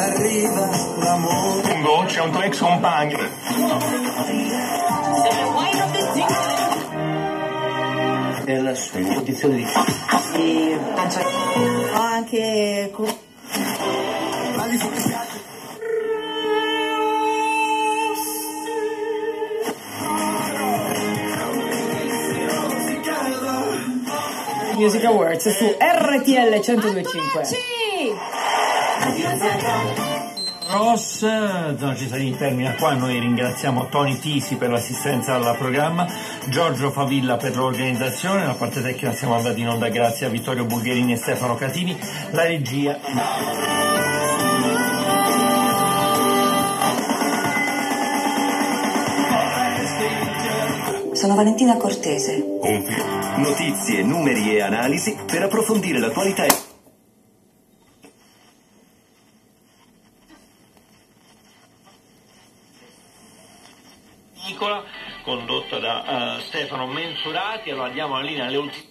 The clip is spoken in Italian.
arriva l'amore. C'è un tuo ex compagno. È la sua condizione di... Anche... Music Awards su RTL 102.5. Ross, Zona Cesarini termina qua. Noi ringraziamo Tony Tisi per l'assistenza al programma, Giorgio Favilla per l'organizzazione, la parte tecnica siamo andati in onda grazie a Vittorio Bulgherini e Stefano Catini, la regia. Sono Valentina Cortese. Notizie, numeri e analisi per approfondire l'attualità. Condotta da Stefano Mensurati. Allora diamo la linea alle ultime.